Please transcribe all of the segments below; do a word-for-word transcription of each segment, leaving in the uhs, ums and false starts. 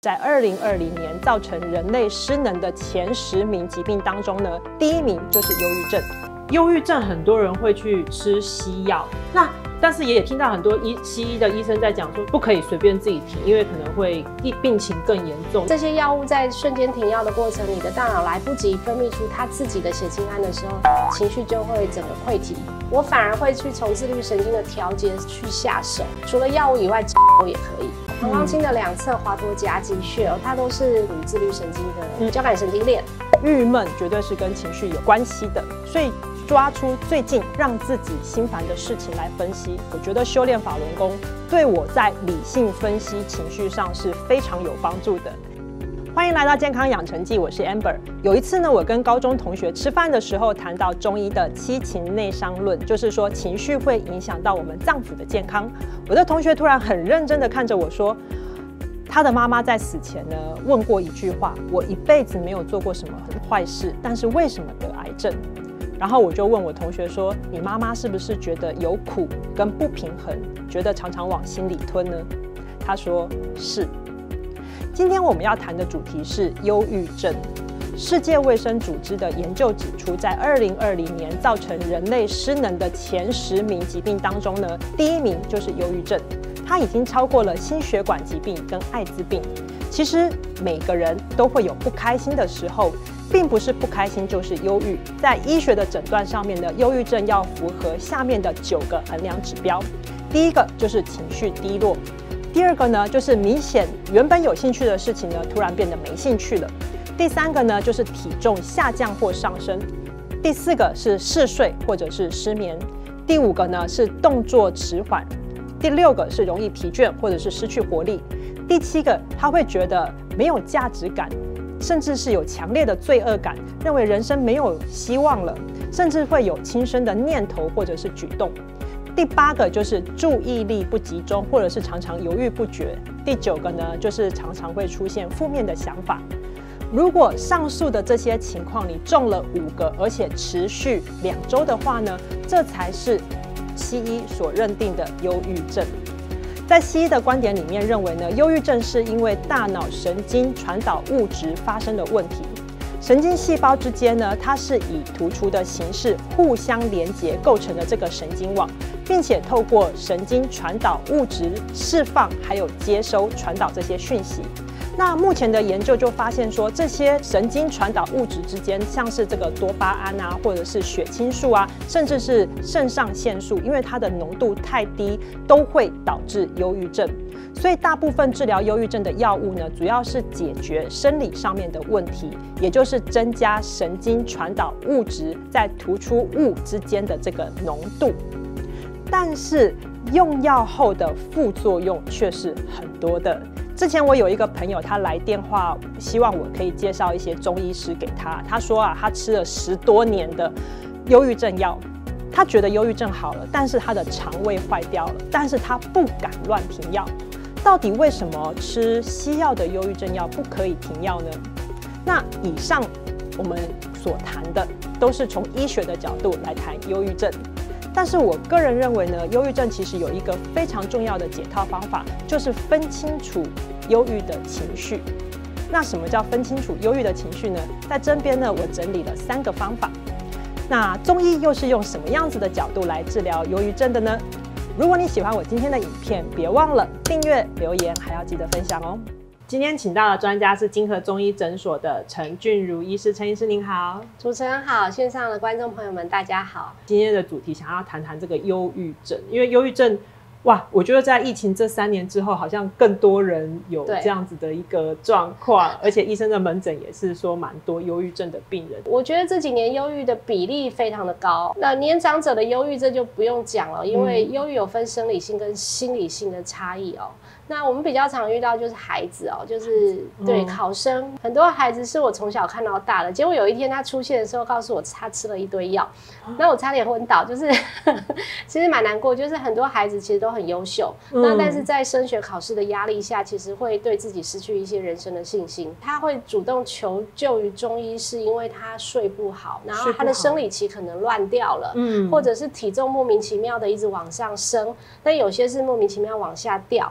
在二零二零年造成人类失能的前十名疾病当中呢，第一名就是忧郁症。 忧郁症很多人会去吃西药，那但是也听到很多医西医的医生在讲说，不可以随便自己停，因为可能会病情更严重。 这些药物在瞬间停药的过程，你的大脑来不及分泌出它自己的血清胺的时候，情绪就会整个溃堤。我反而会去从自律神经的调节去下手，除了药物以外，也可以。膀胱经的两侧华佗夹击穴，它都是属于自律神经的交感神经链。 郁闷绝对是跟情绪有关系的，所以抓出最近让自己心烦的事情来分析，我觉得修炼法轮功对我在理性分析情绪上是非常有帮助的。欢迎来到健康养成记，我是 Amber。有一次呢，我跟高中同学吃饭的时候谈到中医的七情内伤论，就是说情绪会影响到我们脏腑的健康。我的同学突然很认真的看着我说，他的妈妈在死前呢问过一句话：我一辈子没有做过什么坏事，但是为什么得癌症？然后我就问我同学说，你妈妈是不是觉得有苦跟不平衡，觉得常常往心里吞呢？他说是。今天我们要谈的主题是忧郁症。世界卫生组织的研究指出，在二零二零年造成人类失能的前十名疾病当中呢，第一名就是忧郁症，它已经超过了心血管疾病跟艾滋病。其实每个人都会有不开心的时候，并不是不开心就是忧郁。在医学的诊断上面呢，忧郁症要符合下面的九个衡量指标。第一个就是情绪低落，第二个呢就是明显原本有兴趣的事情呢，突然变得没兴趣了。第三个呢就是体重下降或上升。第四个是嗜睡或者是失眠。第五个呢是动作迟缓。第六个是容易疲倦或者是失去活力。第七个，他会觉得没有价值感，甚至是有强烈的罪恶感，认为人生没有希望了，甚至会有轻生的念头或者是举动。第八个就是注意力不集中，或者是常常犹豫不决。第九个呢，就是常常会出现负面的想法。如果上述的这些情况你中了五个，而且持续两周的话呢，这才是西医所认定的忧郁症。在西医的观点里面认为呢，忧郁症是因为大脑神经传导物质发生的问题。神经细胞之间呢，它是以突出的形式互相连接构成的这个神经网，并且透过神经传导物质释放还有接收传导这些讯息。那目前的研究就发现说，这些神经传导物质之间，像是这个多巴胺啊，或者是血清素啊，甚至是肾上腺素，因为它的浓度太低，都会导致忧郁症。所以大部分治疗忧郁症的药物呢，主要是解决生理上面的问题，也就是增加神经传导物质在突出物之间的这个浓度。但是用药后的副作用却是很多的。之前我有一个朋友，他来电话，希望我可以介绍一些中医师给他。他说啊，他吃了十多年的忧郁症药，他觉得忧郁症好了，但是他的肠胃坏掉了，但是他不敢乱停药。到底为什么吃西药的忧郁症药不可以停药呢？那以上我们所谈的都是从医学的角度来谈忧郁症。但是我个人认为呢，忧郁症其实有一个非常重要的解套方法，就是分清楚忧郁的情绪。那什么叫分清楚忧郁的情绪呢？在这边呢，我整理了三个方法。那中医又是用什么样子的角度来治疗忧郁症的呢？如果你喜欢我今天的影片，别忘了订阅、留言，还要记得分享哦。 今天请到的专家是金河中医诊所的陈俊如医师，陈医师您好。 主持人好，线上的观众朋友们大家好。 今天的主题想要谈谈这个忧郁症，因为忧郁症，哇，我觉得在疫情这三年之后，好像更多人有这样子的一个状况，而且医生的门诊也是说蛮多忧郁症的病人。 我觉得这几年忧郁的比例非常的高，那年长者的忧郁这就不用讲了，因为忧郁有分生理性跟心理性的差异哦。那我们比较常遇到就是孩子哦，就是对考生，很多孩子是我从小看到大的，结果有一天他出现的时候，告诉我他吃了一堆药，那我差点昏倒，就是其实蛮难过，就是很多孩子其实都很优秀，嗯、那但是在升学考试的压力下，其实会对自己失去一些人生的信心。他会主动求救于中医，是因为他睡不好，然后他的生理期可能乱掉了，嗯，或者是体重莫名其妙的一直往上升，但有些是莫名其妙往下掉，这些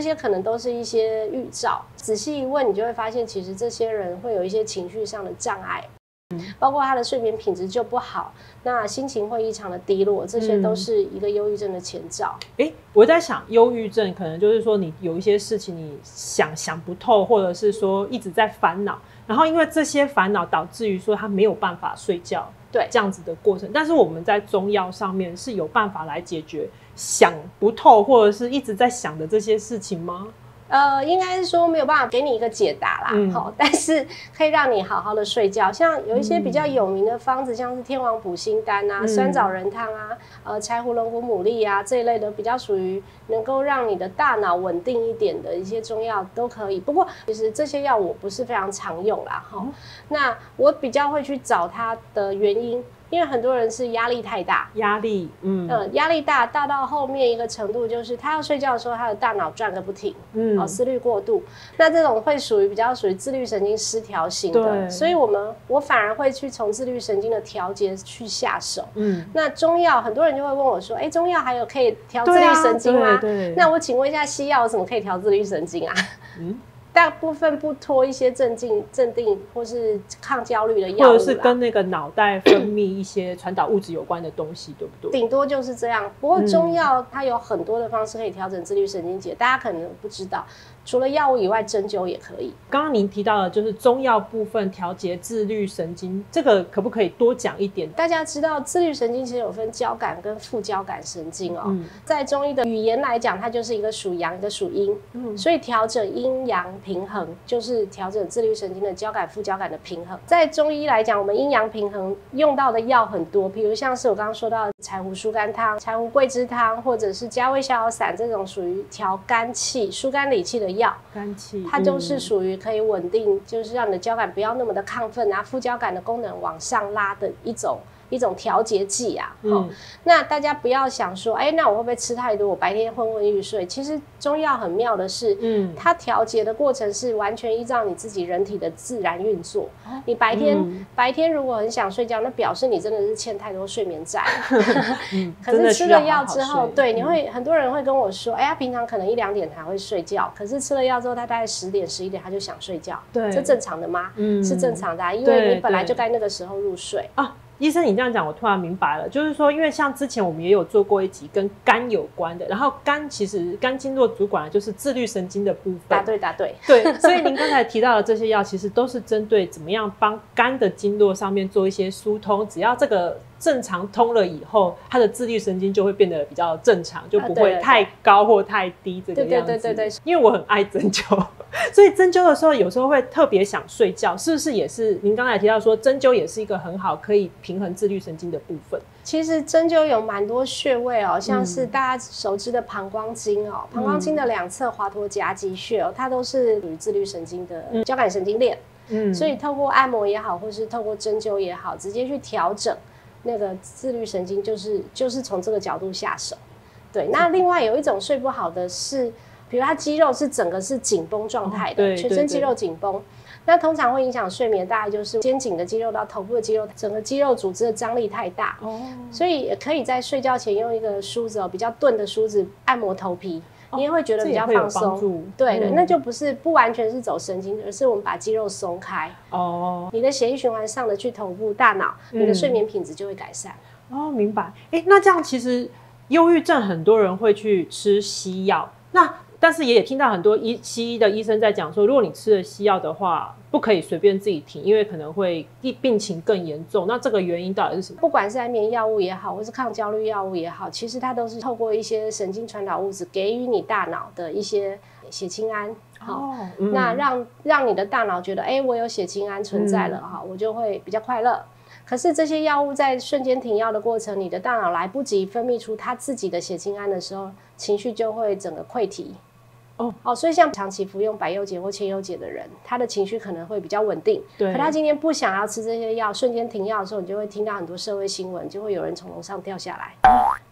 些可能都是一些预兆。仔细一问，你就会发现，其实这些人会有一些情绪上的障碍。包括他的睡眠品质就不好，那心情会异常的低落，这些都是一个忧郁症的前兆。 哎、嗯，我在想，忧郁症可能就是说你有一些事情你想想不透，或者是说一直在烦恼，然后因为这些烦恼导致于说他没有办法睡觉， 对这样子的过程。但是我们在中药上面是有办法来解决想不透或者是一直在想的这些事情吗？ 呃，应该是说没有办法给你一个解答啦，嗯哦、但是可以让你好好的睡觉。像有一些比较有名的方子，嗯、像是天王补心丹啊、嗯、酸枣仁汤啊、呃柴胡龙骨牡蛎啊这一类的，比较属于能够让你的大脑稳定一点的一些中药都可以。不过其实这些药我不是非常常用啦，哈、哦嗯。那我比较会去找它的原因。因为很多人是压力太大， 压力，嗯，呃， 压力大，大到后面一个程度，就是他要睡觉的时候，他的大脑转个不停，嗯，哦，思虑过度，那这种会属于比较属于自律神经失调型的，所以我们我反而会去从自律神经的调节去下手，嗯，那中药很多人就会问我说，哎，中药还有可以调自律神经吗？ 对对， 那我请问一下，西药有什么可以调自律神经啊？嗯。大部分不脱一些镇静、镇定或是抗焦虑的药物， 或者是跟那个脑袋分泌一些传导物质有关的东西，对不对？ 顶多就是这样。不过中药它有很多的方式可以调整自律神经节，大家可能不知道。除了药物以外，针灸也可以。 刚刚您提到的就是中药部分调节自律神经，这个可不可以多讲一点？ 大家知道自律神经其实有分交感跟副交感神经哦。嗯、在中医的语言来讲，它就是一个属阳，一个属阴，嗯、所以调整阴阳平衡就是调整自律神经的交感副交感的平衡。在中医来讲，我们阴阳平衡用到的药很多，比如像是我刚刚说到的柴胡疏肝汤、柴胡桂枝汤，或者是加味逍遥散这种属于调肝气、疏肝理气的药。 肝气， 它就是属于可以稳定，嗯、就是让你的交感不要那么的亢奋啊，副交感的功能往上拉的一种一种调节剂啊。嗯、哦，那大家不要想说，哎，那我会不会吃太多？我白天昏昏欲睡？其实中药很妙的是，嗯，它调节的过程是完全依照你自己人体的自然运作。哦、你白天、嗯、白天如果很想睡觉，那表示你真的是欠太多睡眠债。嗯、可是吃了药之后，好好对，你会、嗯、很多人会跟我说，哎呀，平常可能一两点才会睡觉，可是吃了药之后，他大概十点十一点他就想睡觉。对，这正常的吗？嗯，是正常的、啊，因为你本来就该那个时候入睡啊。 医生，你这样讲，我突然明白了，就是说，因为像之前我们也有做过一集跟肝有关的，然后肝其实肝经络主管的就是自律神经的部分。 答对，答对， 对。所以您刚才提到的这些药，其实都是针对怎么样帮肝的经络上面做一些疏通，只要这个正常通了以后，它的自律神经就会变得比较正常，就不会太高或太低这个样子。对对对对对。因为我很爱针灸，所以针灸的时候有时候会特别想睡觉，是不是也是您刚才提到说针灸也是一个很好可以平衡自律神经的部分？ 其实针灸有蛮多穴位哦，像是大家熟知的膀胱经哦，膀胱经的两侧华佗夹击穴哦，它都是属于自律神经的交感神经链。嗯，所以透过按摩也好，或是透过针灸也好，直接去调整那个自律神经，就是就是从这个角度下手。对，那另外有一种睡不好的是，比如他肌肉是整个是紧绷状态的，哦、全身肌肉紧绷。那通常会影响睡眠，大概就是肩颈的肌肉到头部的肌肉，整个肌肉组织的张力太大，哦、所以也可以在睡觉前用一个梳子哦，比较钝的梳子按摩头皮，哦、你也会觉得比较放松。对的，嗯、那就不是不完全是走神经，而是我们把肌肉松开。哦，你的血液循环上的去头部、大脑，嗯、你的睡眠品质就会改善。 哦，明白。哎，那这样其实忧郁症很多人会去吃西药，那。但是也听到很多医西医的医生在讲说，如果你吃了西药的话，不可以随便自己停，因为可能会病情更严重。那这个原因到底是什么？ 不管是安眠药物也好，或是抗焦虑药物也好，其实它都是透过一些神经传导物质给予你大脑的一些血清胺，哦嗯、那让让你的大脑觉得，哎，我有血清胺存在了，嗯、我就会比较快乐。可是这些药物在瞬间停药的过程，你的大脑来不及分泌出它自己的血清胺的时候，情绪就会整个溃堤。哦, 哦，所以像长期服用百忧解或千忧解的人，他的情绪可能会比较稳定。对，可他今天不想要吃这些药，瞬间停药的时候，你就会听到很多社会新闻，就会有人从楼上掉下来。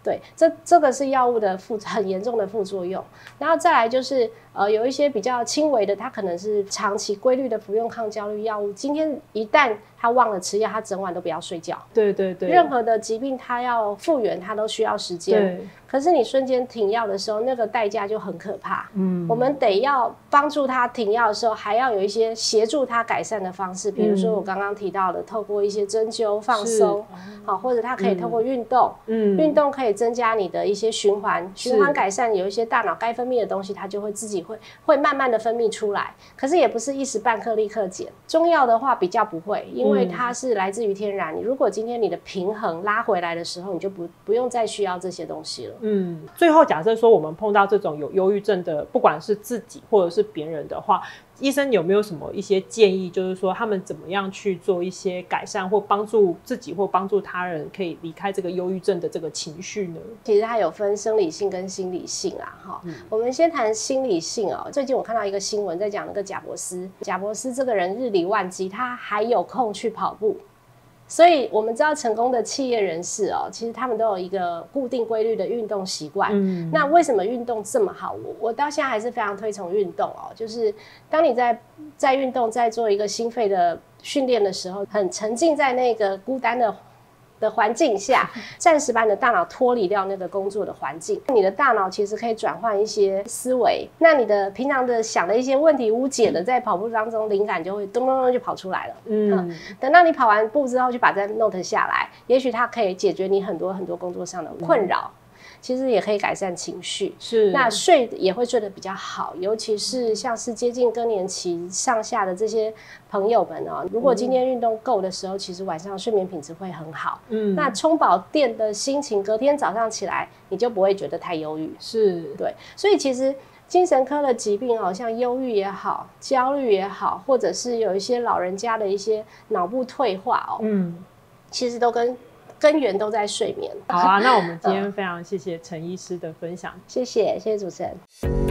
对，这这个是药物的副很严重的副作用。然后再来就是呃有一些比较轻微的，它可能是长期规律的服用抗焦虑药物，今天一旦他忘了吃药，他整晚都不要睡觉。 对对对， 任何的疾病他要复原，他都需要时间。可是你瞬间停药的时候，那个代价就很可怕。嗯，我们得要帮助他停药的时候，还要有一些协助他改善的方式，比如说我刚刚提到的，透过一些针灸放松，好，或者他可以透过运动，嗯，运动可以增加你的一些循环，循环改善，有一些大脑该分泌的东西，它就会自己会会慢慢的分泌出来。可是也不是一时半刻立刻减。中药的话比较不会，因为它是来自于天然。你如果今天你的平衡拉回来的时候，你就不不用再需要这些东西了。 嗯，最后假设说我们碰到这种有忧郁症的，不管是自己或者是别人的话，医生有没有什么一些建议，就是说他们怎么样去做一些改善，或帮助自己或帮助他人可以离开这个忧郁症的这个情绪呢？ 其实它有分生理性跟心理性啊。嗯、我们先谈心理性哦。最近我看到一个新闻在讲那个贾伯斯，贾伯斯这个人日理万机，他还有空去跑步。所以我们知道成功的企业人士哦，其实他们都有一个固定规律的运动习惯。嗯，那为什么运动这么好？我我到现在还是非常推崇运动哦。就是当你在在运动，在做一个心肺的训练的时候，很沉浸在那个孤单的的环境下，暂时把你的大脑脱离掉那个工作的环境，你的大脑其实可以转换一些思维。那你的平常的想的一些问题无解的，在跑步当中灵感就会咚咚咚就跑出来了。嗯，嗯等到你跑完步之后，就把这 note 下来，也许它可以解决你很多很多工作上的困扰。嗯，其实也可以改善情绪，是那睡也会睡得比较好，尤其是像是接近更年期上下的这些朋友们哦，如果今天运动够的时候，其实晚上睡眠品质会很好。嗯，那充饱电的心情，隔天早上起来你就不会觉得太忧郁。是，对，所以其实精神科的疾病哦，像忧郁也好，焦虑也好，或者是有一些老人家的一些脑部退化哦，嗯，其实都跟根源都在睡眠。 好啊，那我们今天非常谢谢陈医师的分享。 谢谢，谢谢主持人。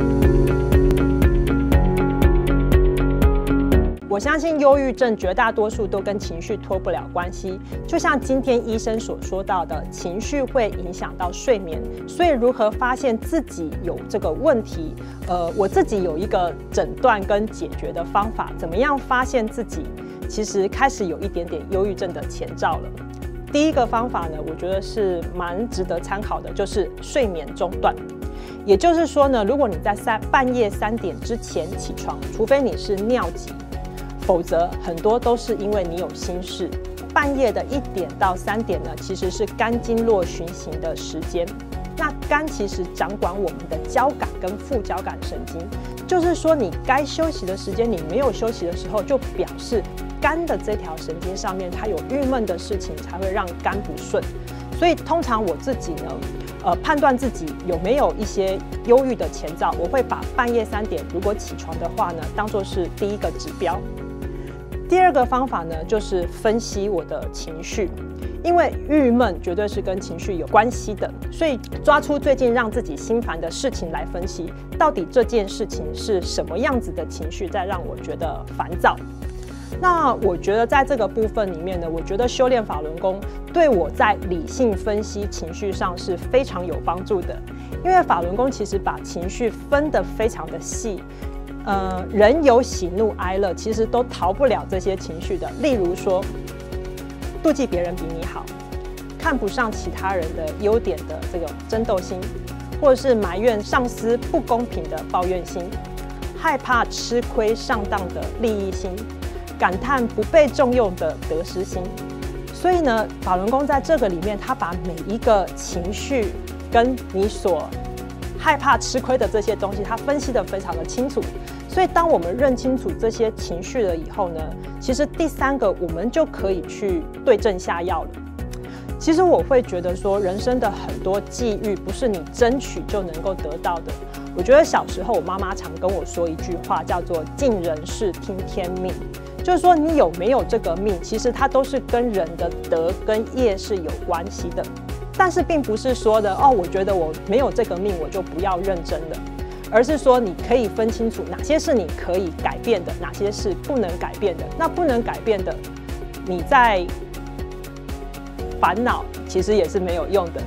我相信忧郁症绝大多数都跟情绪脱不了关系，就像今天医生所说到的，情绪会影响到睡眠，所以如何发现自己有这个问题，呃，我自己有一个诊断跟解决的方法，怎么样发现自己其实开始有一点点忧郁症的前兆了。第一个方法呢，我觉得是蛮值得参考的，就是睡眠中断。也就是说呢，如果你在三半夜三点之前起床，除非你是尿急，否则很多都是因为你有心事。半夜的一点到三点呢，其实是肝经络循行的时间。那肝其实掌管我们的交感跟副交感神经，就是说你该休息的时间你没有休息的时候，就表示肝的这条神经上面它有郁闷的事情，才会让肝不顺。所以通常我自己呢，呃，判断自己有没有一些忧郁的前兆，我会把半夜三点如果起床的话呢，当作是第一个指标。第二个方法呢，就是分析我的情绪，因为郁闷绝对是跟情绪有关系的，所以抓出最近让自己心烦的事情来分析，到底这件事情是什么样子的情绪在让我觉得烦躁。那我觉得在这个部分里面呢，我觉得修炼法轮功对我在理性分析情绪上是非常有帮助的，因为法轮功其实把情绪分得非常的细。呃，人有喜怒哀乐，其实都逃不了这些情绪的。例如说，妒忌别人比你好，看不上其他人的优点的这种争斗心，或者是埋怨上司不公平的抱怨心，害怕吃亏上当的利益心，感叹不被重用的得失心。所以呢，法轮功在这个里面，它把每一个情绪跟你所害怕吃亏的这些东西，它分析得非常的清楚。所以当我们认清楚这些情绪了以后呢，其实第三个我们就可以去对症下药了。其实我会觉得说，人生的很多际遇不是你争取就能够得到的。我觉得小时候我妈妈常跟我说一句话，叫做尽人事听天命，就是说你有没有这个命，其实它都是跟人的德跟业是有关系的。但是并不是说的哦，我觉得我没有这个命，我就不要认真了，而是说你可以分清楚哪些是你可以改变的，哪些是不能改变的。那不能改变的，你在烦恼其实也是没有用的。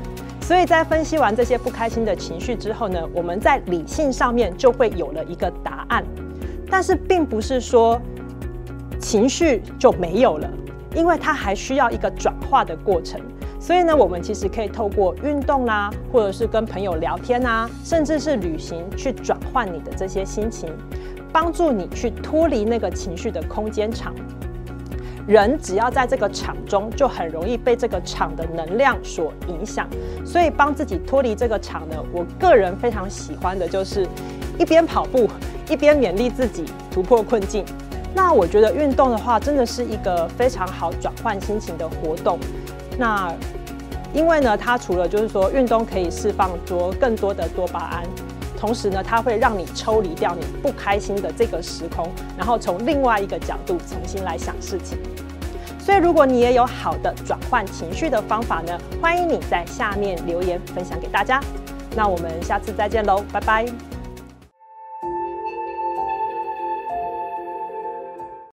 所以在分析完这些不开心的情绪之后呢，我们在理性上面就会有了一个答案。但是并不是说情绪就没有了，因为它还需要一个转化的过程。所以呢，我们其实可以透过运动啦，或者是跟朋友聊天啊，甚至是旅行，去转换你的这些心情，帮助你去脱离那个情绪的空间场。人只要在这个场中，就很容易被这个场的能量所影响。所以帮自己脱离这个场呢，我个人非常喜欢的就是一边跑步，一边勉励自己突破困境。那我觉得运动的话，真的是一个非常好转换心情的活动。那因为呢，它除了就是说运动可以释放出更多的多巴胺，同时呢，它会让你抽离掉你不开心的这个时空，然后从另外一个角度重新来想事情。所以如果你也有好的转换情绪的方法呢，欢迎你在下面留言分享给大家。那我们下次再见喽，拜拜。